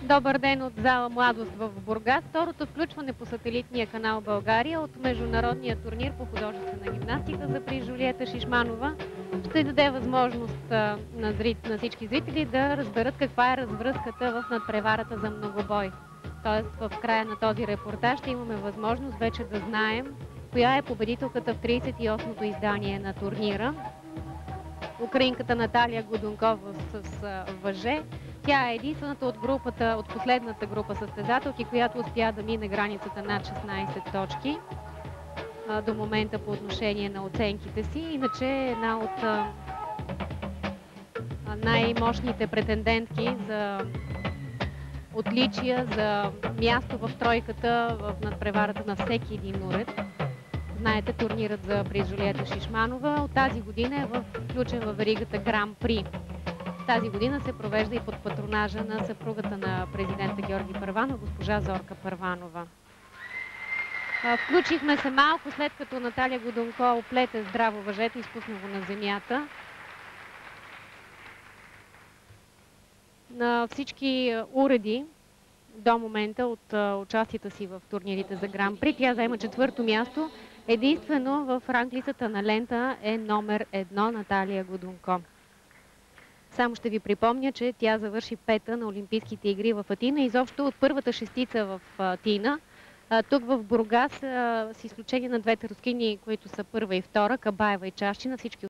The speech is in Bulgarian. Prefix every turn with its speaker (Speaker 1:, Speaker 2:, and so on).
Speaker 1: Добър ден от зала Младост в Бургас. Второто включване по сателитния канал България от международния турнир по художествена гимнастика за приз Жулиета Шишманова ще даде възможност на всички зрители да разберат каква е развръзката в надпреварата за многобой. Тоест в края на този репортаж ще имаме възможност вече да знаем коя е победителката в 38-то издание на турнира. Украинката Наталия Годункова с въже. Тя е единствената от последната група състезателки, която успя да мине границата над 16 точки до момента по отношение на оценките си. Иначе е една от най-мощните претендентки за отличия, за място в тройката в надпреварата на всеки един уред. Знаете, турнирът за приз Жулиета Шишманова от тази година е включен във веригата Гран При. Тази година се провежда и под патронажа на съпругата на президента Георги Първанов, госпожа Зорка Първанова. Включихме се малко след като Наталия Годункова оплете здраво въжето и спусна го на земята. На всички уреди до момента от участията си в турнирите за Гран При тя заема 4-то място. Единствено в ранглистата на лента е номер 1 Наталия Годункова. Само ще ви припомня, че тя завърши 5-та на Олимпийските игри в Атина. Изобщо от първата шестица в Атина. Тук в Бургас, с изключение на двете рускини, които са първа и втора, Кабаева и Чашчина, всички